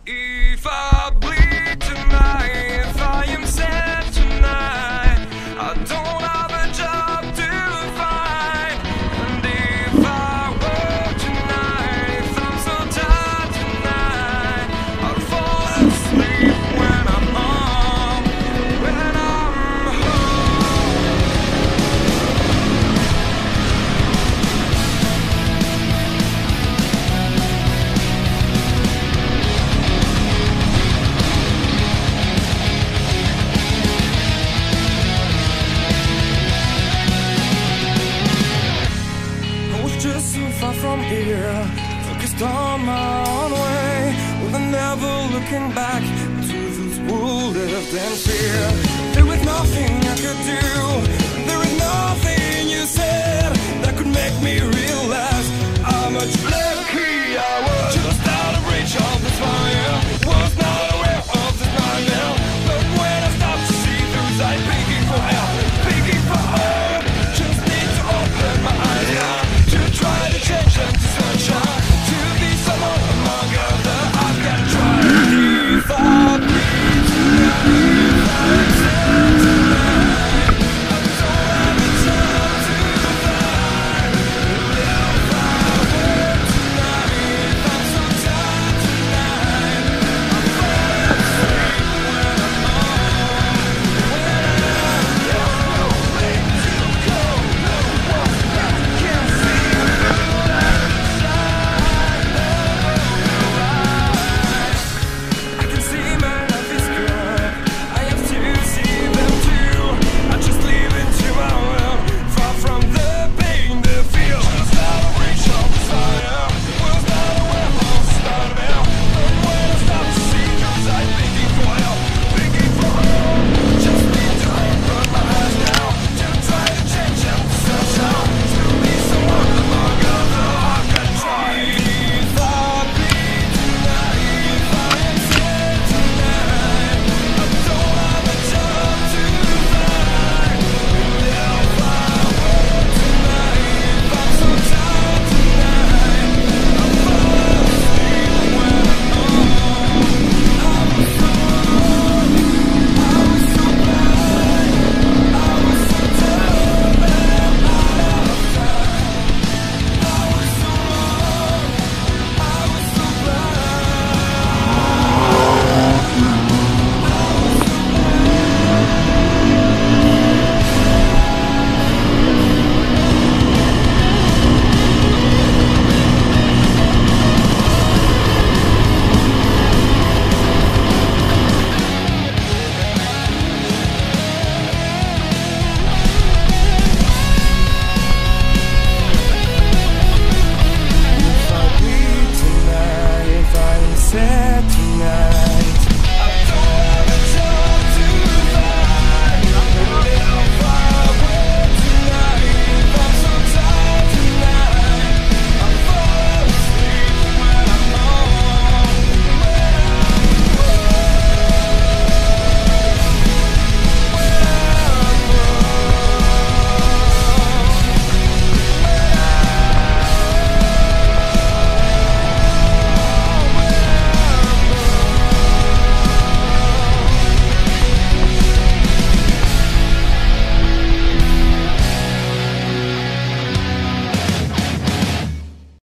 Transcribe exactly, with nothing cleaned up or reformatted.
If I bleed tonight, if I am sad tonight, I don't have a job to find. And if I work tonight, if I'm so tired tonight, I'll fall asleep when I'm home, when I'm home. I was just so far from here, focused on my own way, with never looking back to those who lived in fear. There was nothing I could do, there was nothing you said that could make me realize